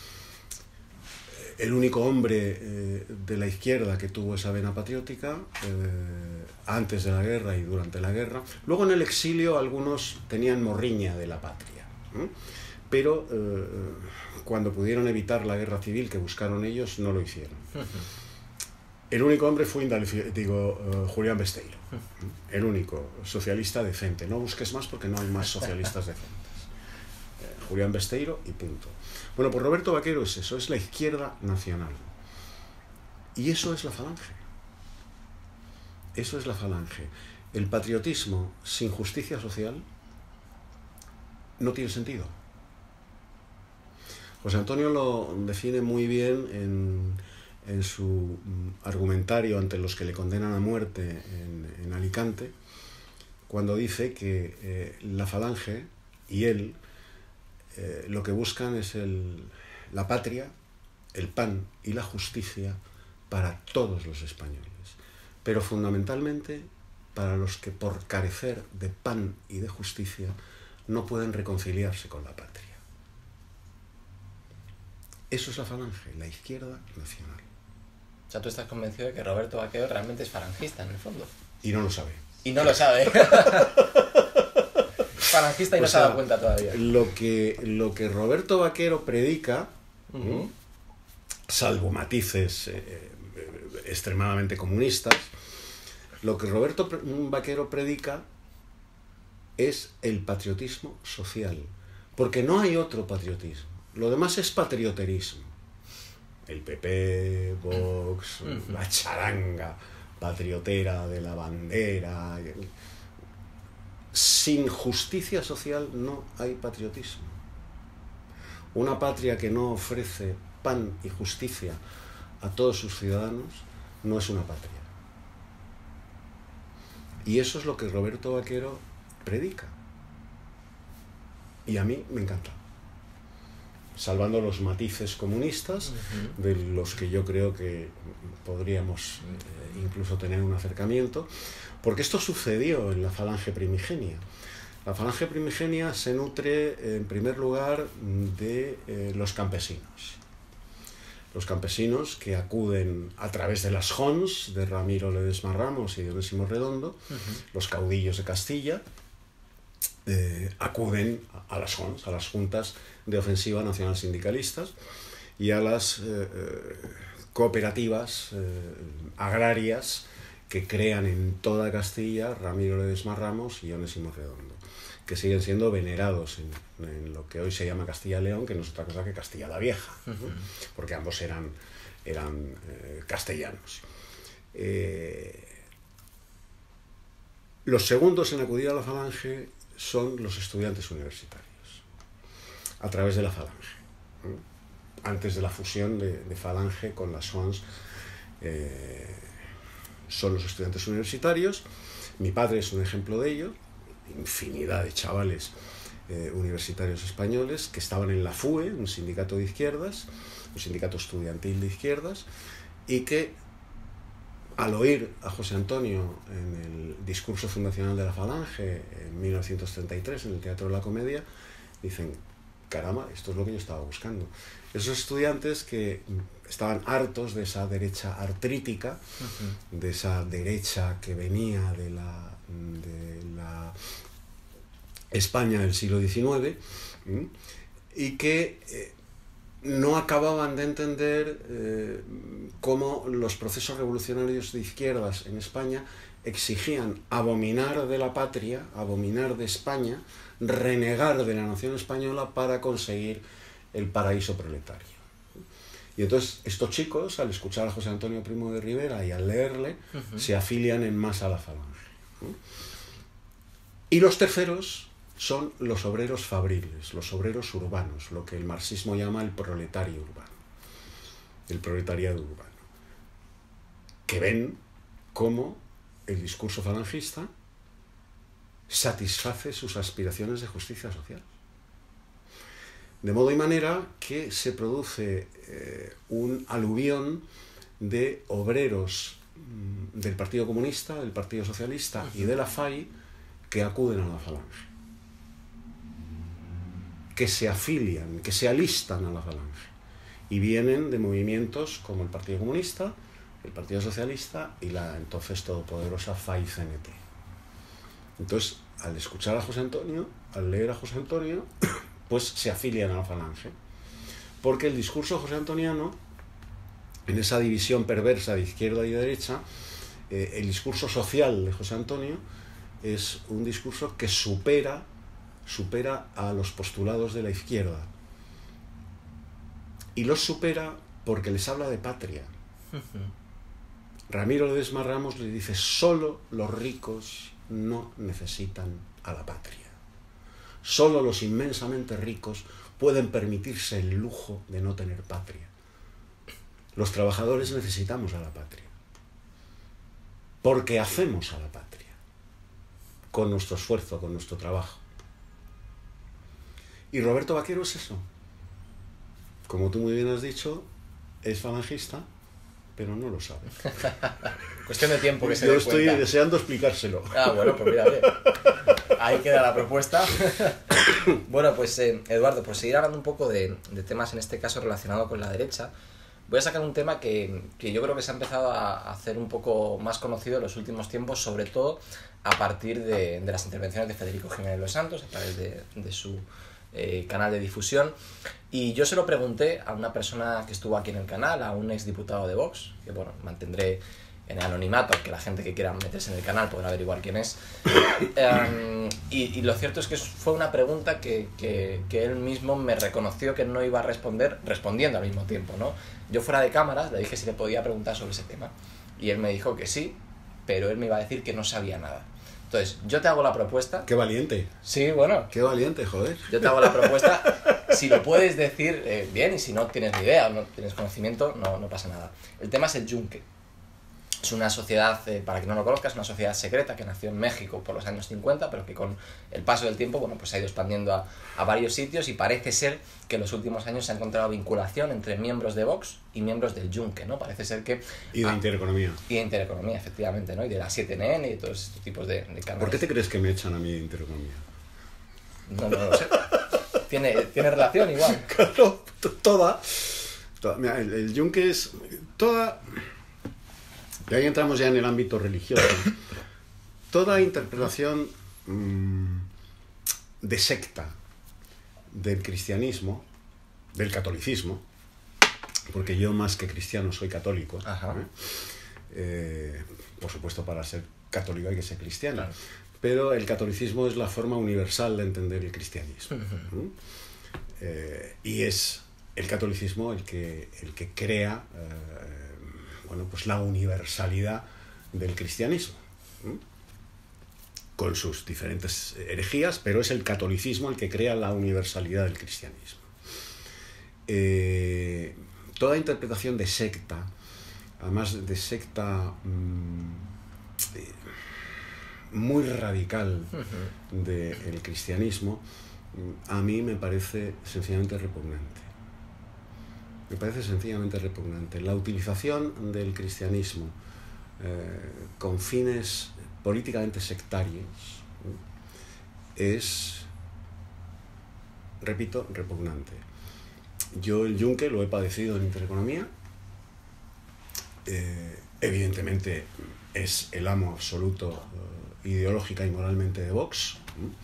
[SPEAKER 3] El único hombre de la izquierda que tuvo esa vena patriótica antes de la guerra y durante la guerra. Luego en el exilio algunos tenían morriña de la patria, pero cuando pudieron evitar la guerra civil que buscaron ellos, no lo hicieron. El único hombre fue Julián Besteiro, el único socialista decente. No busques más porque no hay más socialistas decentes. Julián Besteiro y punto. Bueno, pues Roberto Vaquero es eso, es la izquierda nacional. Y eso es la Falange. Eso es la Falange. El patriotismo sin justicia social no tiene sentido. José Antonio lo define muy bien en su argumentario ante los que le condenan a muerte en Alicante, cuando dice que la Falange y él lo que buscan es la patria, el pan y la justicia para todos los españoles, pero fundamentalmente para los que por carecer de pan y de justicia no pueden reconciliarse con la patria. Eso es la Falange, la izquierda nacional.
[SPEAKER 4] O sea, tú estás convencido de que Roberto Vaquero realmente es falangista, en el fondo.
[SPEAKER 3] Y no lo sabe.
[SPEAKER 4] Y no lo sabe. Falangista y no se ha dado cuenta todavía.
[SPEAKER 3] Lo que Roberto Vaquero predica, salvo matices extremadamente comunistas, lo que Roberto Vaquero predica es el patriotismo social, porque no hay otro patriotismo. Lo demás es patrioterismo. El PP, Vox, la charanga patriotera de la bandera. Sin justicia social no hay patriotismo. Una patria que no ofrece pan y justicia a todos sus ciudadanos no es una patria. Y eso es lo que Roberto Vaquero predica. Y a mí me encanta. salvando los matices comunistas, de los que yo creo que podríamos incluso tener un acercamiento, porque esto sucedió en la Falange primigenia. La Falange primigenia se nutre, en primer lugar, de los campesinos. Los campesinos que acuden a través de las Jons, de Ramiro Ledesma Ramos y de Onésimo Redondo, los caudillos de Castilla, acuden a las Jons, a las juntas de ofensiva nacional sindicalistas y a las cooperativas agrarias que crean en toda Castilla Ramiro Ledesma Ramos y Onésimo Redondo, que siguen siendo venerados en lo que hoy se llama Castilla y León, que no es otra cosa que Castilla la Vieja, ¿no? Porque ambos eran castellanos. Los segundos en acudir a la Falange son los estudiantes universitarios, a través de la Falange, ¿no? Antes de la fusión de Falange con las Jons, son los estudiantes universitarios. Mi padre es un ejemplo de ello. Infinidad de chavales universitarios españoles que estaban en la FUE, un sindicato de izquierdas, un sindicato estudiantil de izquierdas, y que al oír a José Antonio en el discurso fundacional de la Falange en 1933 en el Teatro de la Comedia, dicen: caramba, esto es lo que yo estaba buscando. Esos estudiantes que estaban hartos de esa derecha artrítica, de esa derecha que venía de la España del siglo XIX, y que no acababan de entender cómo los procesos revolucionarios de izquierdas en España exigían abominar de la patria, abominar de España, renegar de la nación española para conseguir el paraíso proletario. Y entonces estos chicos, al escuchar a José Antonio Primo de Rivera y al leerle, se afilian en masa a la Falange. Y los terceros son los obreros fabriles, los obreros urbanos, lo que el marxismo llama el proletario urbano, el proletariado urbano, que ven cómo el discurso falangista satisface sus aspiraciones de justicia social. De modo y manera que se produce un aluvión de obreros del Partido Comunista, del Partido Socialista y de la FAI que acuden a la Falange, que se afilian, que se alistan a la Falange, y vienen de movimientos como el Partido Comunista, el Partido Socialista y la entonces todopoderosa FAI-CNT. Entonces, al escuchar a José Antonio, al leer a José Antonio, pues se afilian a la Falange, porque el discurso josé-antoniano, en esa división perversa de izquierda y de derecha, el discurso social de José Antonio es un discurso que supera a los postulados de la izquierda, y los supera porque les habla de patria. Ramiro Ledesma Ramos le dice: solo los ricos no necesitan a la patria. Solo los inmensamente ricos pueden permitirse el lujo de no tener patria. Los trabajadores necesitamos a la patria, porque hacemos a la patria, con nuestro esfuerzo, con nuestro trabajo. Y Roberto Vaquero es eso. Como tú muy bien has dicho, es falangista, pero no lo sabe.
[SPEAKER 4] Cuestión de tiempo que se
[SPEAKER 3] Yo
[SPEAKER 4] dé
[SPEAKER 3] estoy
[SPEAKER 4] cuenta.
[SPEAKER 3] deseando explicárselo.
[SPEAKER 4] Ah, bueno, pues mira, bien. Ahí queda la propuesta. Bueno, pues Eduardo, por seguir hablando un poco de temas, en este caso relacionado con la derecha, voy a sacar un tema que yo creo que se ha empezado a hacer un poco más conocido en los últimos tiempos, sobre todo a partir de las intervenciones de Federico Jiménez Los Santos, a través de su canal de difusión. Y yo se lo pregunté a una persona que estuvo aquí en el canal, a un exdiputado de Vox, que bueno, mantendré en el anonimato, que la gente que quiera meterse en el canal podrá averiguar quién es. Y lo cierto es que fue una pregunta que él mismo me reconoció que no iba a responder, respondiendo al mismo tiempo, ¿no? Yo fuera de cámaras le dije si le podía preguntar sobre ese tema, y él me dijo que sí, pero él me iba a decir que no sabía nada. Entonces, yo te hago la propuesta.
[SPEAKER 3] ¡Qué valiente!
[SPEAKER 4] Sí, bueno.
[SPEAKER 3] ¡Qué valiente, joder!
[SPEAKER 4] Yo te hago la propuesta. Si lo puedes decir, bien, y si no tienes ni idea o no tienes conocimiento, no pasa nada. El tema es el yunque. Es una sociedad, para quien no lo conozca, es una sociedad secreta que nació en México por los años 50, pero que con el paso del tiempo, bueno, pues se ha ido expandiendo a varios sitios, y parece ser que en los últimos años se ha encontrado vinculación entre miembros de Vox y miembros del Yunque, ¿no? Parece ser que...
[SPEAKER 3] Y de Intereconomía.
[SPEAKER 4] Y de Intereconomía, efectivamente, ¿no? Y de la 7NN y de todos estos tipos de canales.
[SPEAKER 3] ¿Por qué te crees que me echan a mí de Intereconomía?
[SPEAKER 4] No lo sé. ¿Tiene relación igual?
[SPEAKER 3] Claro, toda. Mira, el Yunque es toda... Y ahí entramos ya en el ámbito religioso. Toda interpretación de secta del cristianismo, del catolicismo, porque yo más que cristiano soy católico, por supuesto para ser católico hay que ser cristiano, claro. Pero el catolicismo es la forma universal de entender el cristianismo. Y es el catolicismo el que crea bueno, pues la universalidad del cristianismo, con sus diferentes herejías, pero es el catolicismo el que crea la universalidad del cristianismo. Toda interpretación de secta, además de secta muy radical del cristianismo, a mí me parece sencillamente repugnante. Me parece sencillamente repugnante. La utilización del cristianismo con fines políticamente sectarios es, repito, repugnante. Yo el Yunque lo he padecido en Intereconomía. Evidentemente es el amo absoluto ideológica y moralmente de Vox.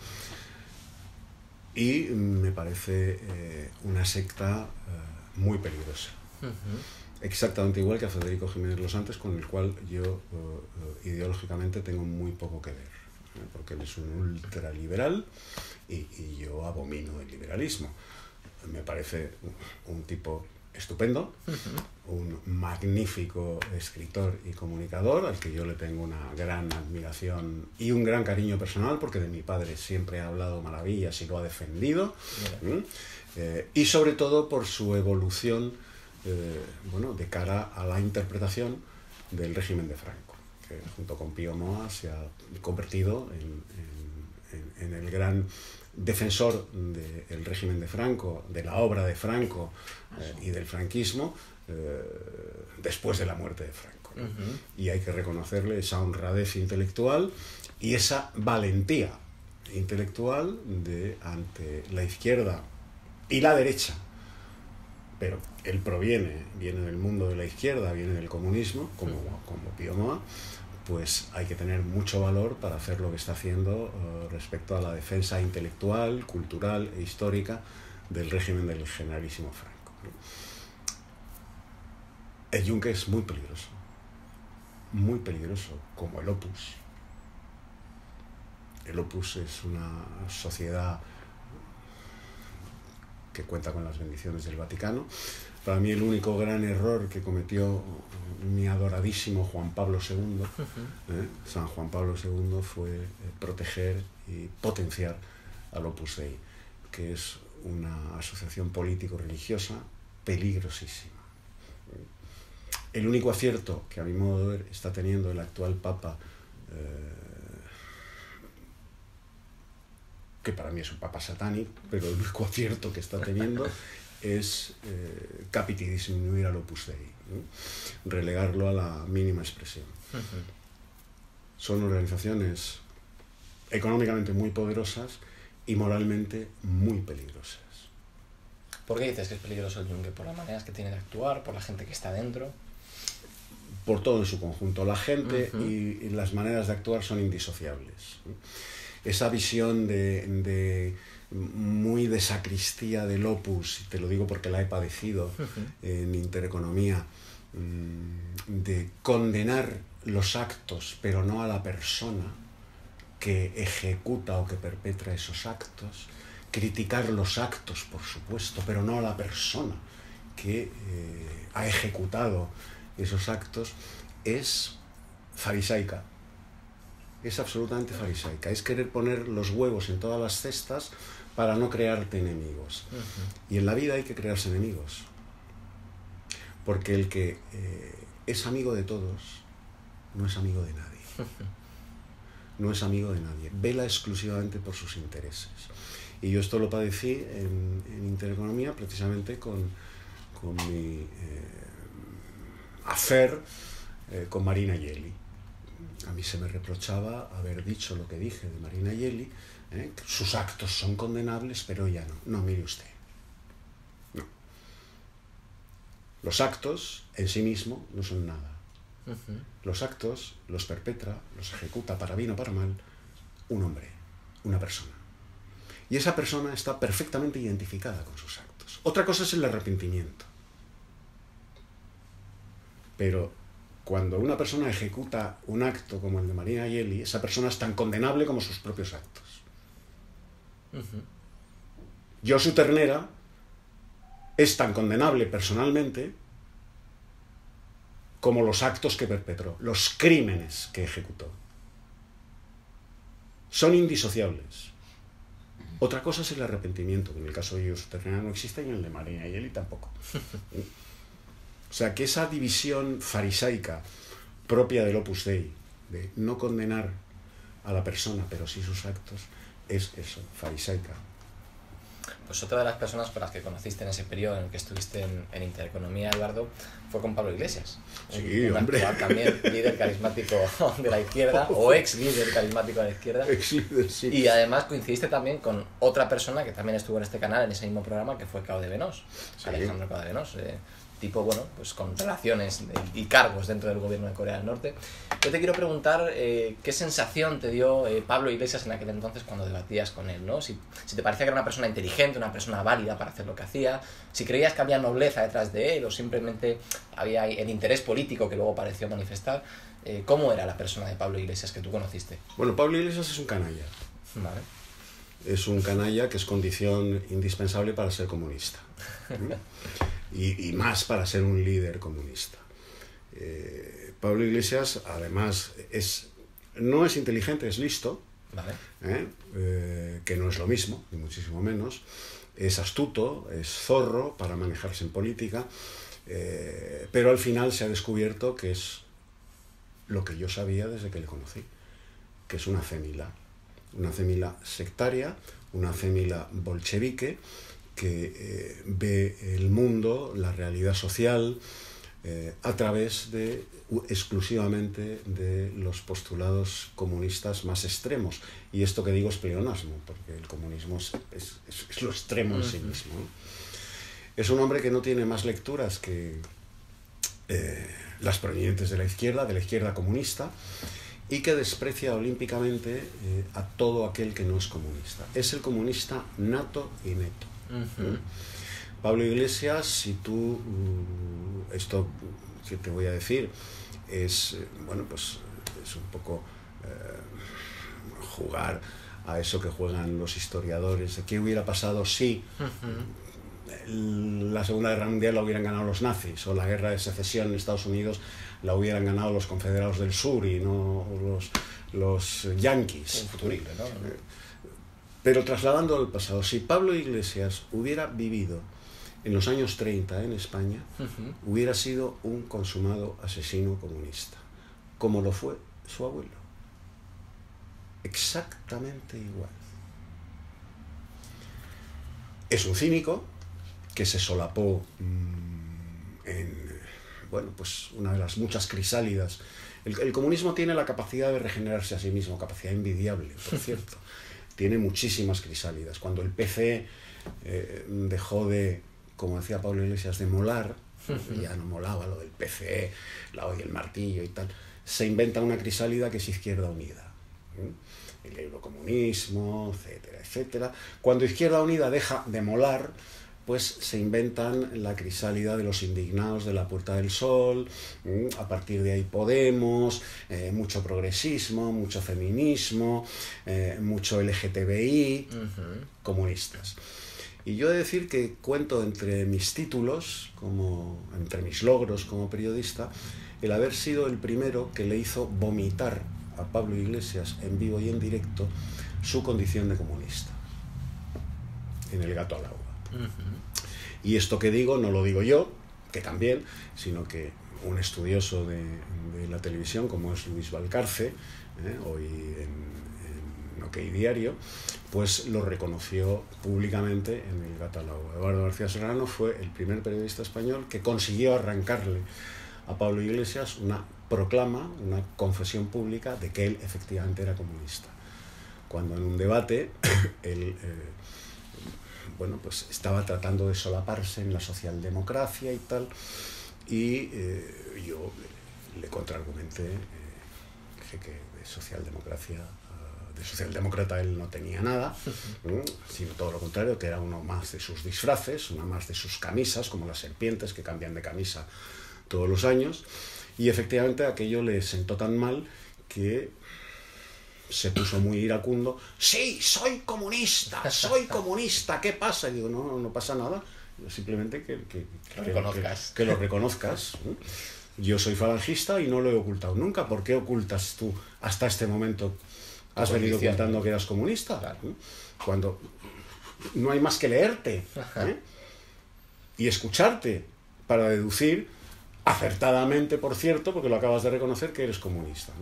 [SPEAKER 3] Y me parece una secta muy peligrosa. Exactamente igual que a Federico Jiménez Los Santos, con el cual yo ideológicamente tengo muy poco que ver, porque él es un ultraliberal y yo abomino el liberalismo. Me parece un tipo estupendo, un magnífico escritor y comunicador, al que yo le tengo una gran admiración y un gran cariño personal, porque de mi padre siempre ha hablado maravillas y lo ha defendido, y sobre todo por su evolución bueno, de cara a la interpretación del régimen de Franco, que junto con Pío Moa se ha convertido en el gran defensor del régimen de Franco, de la obra de Franco y del franquismo después de la muerte de Franco. Y hay que reconocerle esa honradez intelectual y esa valentía intelectual ante la izquierda y la derecha. Pero él viene del mundo de la izquierda, viene del comunismo, como Pío Moa, pues hay que tener mucho valor para hacer lo que está haciendo respecto a la defensa intelectual, cultural e histórica del régimen del generalísimo Franco. El Yunque es muy peligroso, como el Opus. El Opus es una sociedad que cuenta con las bendiciones del Vaticano. Para mí el único gran error que cometió mi adoradísimo Juan Pablo II, San Juan Pablo II, fue proteger y potenciar al Opus Dei, que es una asociación político-religiosa peligrosísima. El único acierto que a mi modo de ver está teniendo el actual Papa, que para mí es un papa satánico, pero el único acierto que está teniendo es disminuir al Opus Dei, relegarlo a la mínima expresión. Son organizaciones económicamente muy poderosas y moralmente muy peligrosas.
[SPEAKER 4] ¿Por qué dices que es peligroso el Yunque? ¿Por las maneras que tiene de actuar? ¿Por la gente que está dentro?
[SPEAKER 3] Por todo en su conjunto. La gente y las maneras de actuar son indisociables. Esa visión muy de sacristía del Opus, y te lo digo porque la he padecido en Intereconomía, de condenar los actos, pero no a la persona que ejecuta o que perpetra esos actos, criticar los actos, por supuesto, pero no a la persona que ha ejecutado esos actos, es farisaica. Es absolutamente farisaica. Es querer poner los huevos en todas las cestas para no crearte enemigos. Y en la vida hay que crearse enemigos. Porque el que es amigo de todos no es amigo de nadie. No es amigo de nadie. Vela exclusivamente por sus intereses. Y yo esto lo padecí en Intereconomía precisamente con mi affair con Marina Geli. A mí se me reprochaba haber dicho lo que dije de Marina Geli, que sus actos son condenables, pero ella no. No, mire usted. No. Los actos en sí mismos no son nada. Los actos los perpetra, los ejecuta para bien o para mal un hombre, una persona. Y esa persona está perfectamente identificada con sus actos. Otra cosa es el arrepentimiento. Pero cuando una persona ejecuta un acto como el de Marina Geli, esa persona es tan condenable como sus propios actos. Josu Ternera es tan condenable personalmente como los actos que perpetró, los crímenes que ejecutó. Son indisociables. Otra cosa es el arrepentimiento, que en el caso de Josu Ternera no existe y en el de Marina Geli tampoco. O sea, que esa división farisaica propia del Opus Dei, de no condenar a la persona, pero sí sus actos, es eso, farisaica.
[SPEAKER 4] Pues otra de las personas con las que conociste en ese periodo en el que estuviste en Intereconomía, Eduardo, fue con Pablo Iglesias.
[SPEAKER 3] Sí,
[SPEAKER 4] un
[SPEAKER 3] hombre.
[SPEAKER 4] Actual también líder carismático de la izquierda, o ex líder carismático de la izquierda.
[SPEAKER 3] Ex líder, sí.
[SPEAKER 4] Y además coincidiste también con otra persona que también estuvo en este canal, en ese mismo programa, que fue Cao de Venós, sí. Alejandro Cao de Venós. Tipo, bueno, pues con relaciones y cargos dentro del gobierno de Corea del Norte. Yo te quiero preguntar qué sensación te dio Pablo Iglesias en aquel entonces cuando debatías con él, ¿no? Si te parecía que era una persona inteligente, una persona válida para hacer lo que hacía, si creías que había nobleza detrás de él o simplemente había el interés político que luego pareció manifestar. ¿Cómo era la persona de Pablo Iglesias que tú conociste?
[SPEAKER 3] Bueno, Pablo Iglesias es un canalla.
[SPEAKER 4] Vale.
[SPEAKER 3] Es un canalla que es condición indispensable para ser comunista. Y más para ser un líder comunista. Pablo Iglesias, además, no es inteligente, es listo,
[SPEAKER 4] vale.
[SPEAKER 3] Que no es lo mismo, ni muchísimo menos. Es astuto, es zorro para manejarse en política, pero al final se ha descubierto que es lo que yo sabía desde que le conocí, que es una fémila sectaria, una fémila bolchevique, que ve el mundo, la realidad social, a través exclusivamente de los postulados comunistas más extremos. Y esto que digo es pleonasmo, porque el comunismo es lo extremo en sí mismo, ¿no? Es un hombre que no tiene más lecturas que las provenientes de la izquierda comunista, y que desprecia olímpicamente a todo aquel que no es comunista. Es el comunista nato y neto. Pablo Iglesias, si tú, esto que te voy a decir, es, bueno, pues es un poco jugar a eso que juegan los historiadores, de qué hubiera pasado si la Segunda Guerra Mundial la hubieran ganado los nazis, o la Guerra de Secesión en Estados Unidos la hubieran ganado los confederados del sur y no los yanquis.
[SPEAKER 4] Infuturible, ¿no?
[SPEAKER 3] Pero trasladando al pasado, si Pablo Iglesias hubiera vivido en los años 30 en España, hubiera sido un consumado asesino comunista, como lo fue su abuelo. Exactamente igual. Es un cínico que se solapó en, bueno, pues una de las muchas crisálidas. El comunismo tiene la capacidad de regenerarse a sí mismo, capacidad envidiable, por cierto. Tiene muchísimas crisálidas. Cuando el PC dejó de, como decía Pablo Iglesias, de molar, ya no molaba lo del PCE, la hoy el martillo y tal, se inventa una crisálida que es Izquierda Unida. El eurocomunismo, etcétera, etcétera. Cuando Izquierda Unida deja de molar, pues se inventan la crisálida de los indignados de la Puerta del Sol, a partir de ahí Podemos, mucho progresismo, mucho feminismo, mucho LGTBI, comunistas. Y yo he de decir que cuento entre mis títulos, entre mis logros como periodista, el haber sido el primero que le hizo vomitar a Pablo Iglesias en vivo y en directo su condición de comunista, en El gato al agua. Y esto que digo no lo digo yo, que también, sino que un estudioso de la televisión como es Luis Valcarce, hoy en OK Diario, pues lo reconoció públicamente en el catálogo. Eduardo García Serrano fue el primer periodista español que consiguió arrancarle a Pablo Iglesias una proclama, una confesión pública de que él efectivamente era comunista. Cuando en un debate él bueno, pues estaba tratando de solaparse en la socialdemocracia y tal, y yo le contraargumenté, dije que de socialdemócrata él no tenía nada, sino todo lo contrario, que era uno más de sus disfraces, una más de sus camisas, como las serpientes que cambian de camisa todos los años, y efectivamente aquello le sentó tan mal que se puso muy iracundo. Sí, soy comunista, ¿qué pasa? Y digo, no pasa nada, simplemente que lo reconozcas. Yo soy falangista y no lo he ocultado nunca. ¿Por qué ocultas tú hasta este momento? ¿Has venido ocultando que eras comunista?
[SPEAKER 4] Claro.
[SPEAKER 3] Cuando no hay más que leerte y escucharte para deducir, acertadamente, por cierto, porque lo acabas de reconocer, que eres comunista.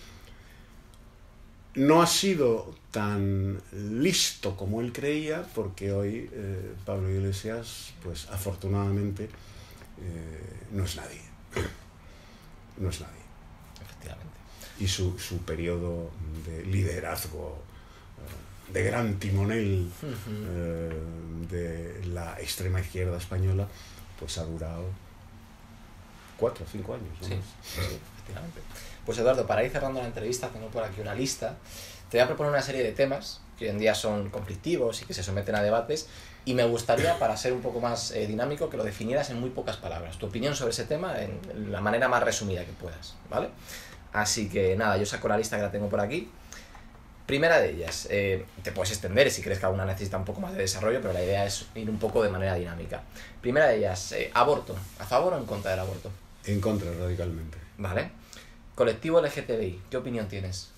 [SPEAKER 3] No ha sido tan listo como él creía, porque hoy Pablo Iglesias, pues afortunadamente, no es nadie. No es nadie.
[SPEAKER 4] Efectivamente.
[SPEAKER 3] Y su periodo de liderazgo, de gran timonel de la extrema izquierda española, pues ha durado 4 o 5 años, ¿no?
[SPEAKER 4] Sí, efectivamente. Pues Eduardo, para ir cerrando la entrevista, tengo por aquí una lista. Te voy a proponer una serie de temas que hoy en día son conflictivos y que se someten a debates, y me gustaría, para ser un poco más dinámico, que lo definieras en muy pocas palabras. Tu opinión sobre ese tema en la manera más resumida que puedas, ¿vale? Así que nada, yo saco la lista que la tengo por aquí. Primera de ellas, te puedes extender si crees que alguna necesita un poco más de desarrollo, pero la idea es ir un poco de manera dinámica. Primera de ellas, aborto. ¿A favor o en contra del aborto?
[SPEAKER 3] En contra, radicalmente.
[SPEAKER 4] Vale. Colectivo LGTBI, ¿qué opinión tienes?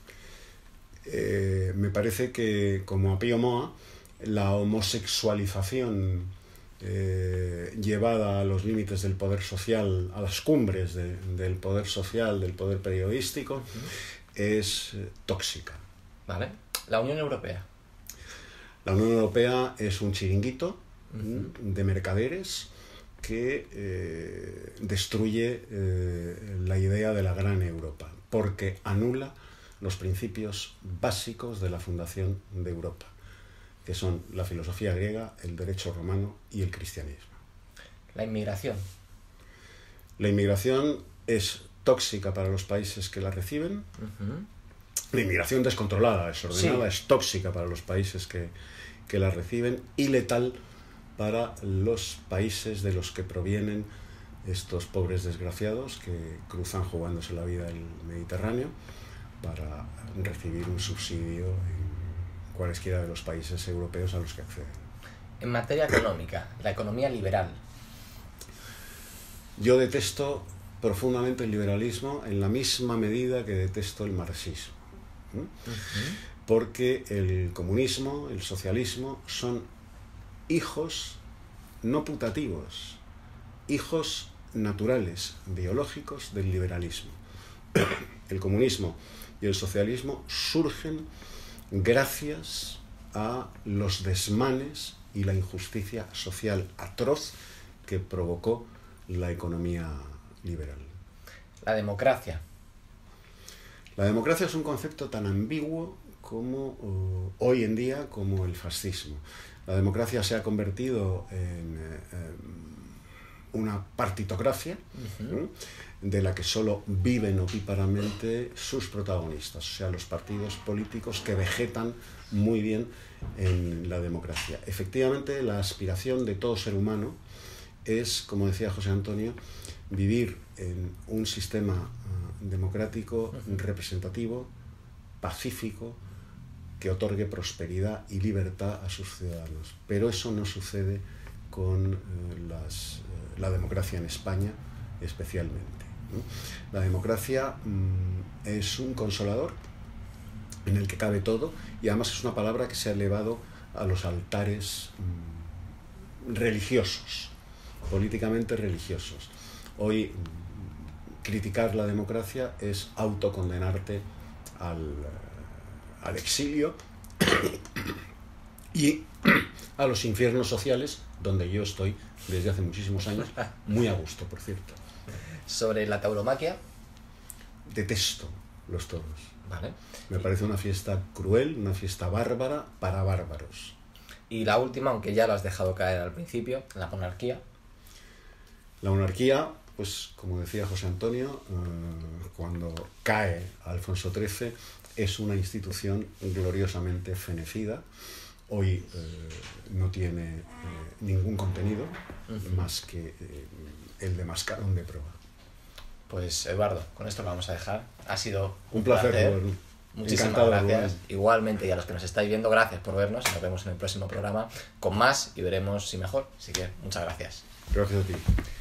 [SPEAKER 3] Me parece que, como a Pío Moa, la homosexualización llevada a los límites del poder social, a las cumbres del poder social, del poder periodístico, es tóxica.
[SPEAKER 4] Vale. La Unión Europea.
[SPEAKER 3] La Unión Europea es un chiringuito de mercaderes que destruye la idea de la gran Europa, porque anula los principios básicos de la fundación de Europa, que son la filosofía griega, el derecho romano y el cristianismo.
[SPEAKER 4] La inmigración.
[SPEAKER 3] La inmigración es tóxica para los países que la reciben. La inmigración descontrolada, desordenada, es tóxica para los países que la reciben, y letal para los países de los que provienen estos pobres desgraciados que cruzan jugándose la vida el Mediterráneo para recibir un subsidio en cualesquiera de los países europeos a los que acceden.
[SPEAKER 4] En materia económica, la economía liberal.
[SPEAKER 3] Yo detesto profundamente el liberalismo en la misma medida que detesto el marxismo. Porque el comunismo, el socialismo, son hijos no putativos, hijos naturales, biológicos del liberalismo. El comunismo y el socialismo surgen gracias a los desmanes y la injusticia social atroz que provocó la economía liberal.
[SPEAKER 4] La democracia.
[SPEAKER 3] La democracia es un concepto tan ambiguo como hoy en día como el fascismo. La democracia se ha convertido en una partitocracia de la que solo viven opíparamente sus protagonistas, o sea, los partidos políticos que vegetan muy bien en la democracia. Efectivamente, la aspiración de todo ser humano es, como decía José Antonio, vivir en un sistema democrático, representativo, pacífico, que otorgue prosperidad y libertad a sus ciudadanos. Pero eso no sucede con la democracia en España, especialmente, ¿no? La democracia es un consolador en el que cabe todo, y además es una palabra que se ha elevado a los altares religiosos, políticamente religiosos. Hoy criticar la democracia es autocondenarte al exilio y a los infiernos sociales, donde yo estoy desde hace muchísimos años, muy a gusto, por cierto.
[SPEAKER 4] Sobre la tauromaquia.
[SPEAKER 3] Detesto los toros.
[SPEAKER 4] Vale.
[SPEAKER 3] Me parece una fiesta cruel, una fiesta bárbara para bárbaros.
[SPEAKER 4] Y la última, aunque ya lo has dejado caer al principio, la monarquía.
[SPEAKER 3] La monarquía, pues como decía José Antonio, cuando cae Alfonso XIII, es una institución gloriosamente fenecida. Hoy no tiene ningún contenido más que el de mascarón de proa.
[SPEAKER 4] Pues Eduardo, con esto lo vamos a dejar. Ha sido
[SPEAKER 3] un placer.
[SPEAKER 4] Muchísimas gracias. Igualmente, y a los que nos estáis viendo, gracias por vernos. Y nos vemos en el próximo programa con más y veremos si mejor. Así que muchas gracias.
[SPEAKER 3] Gracias a ti.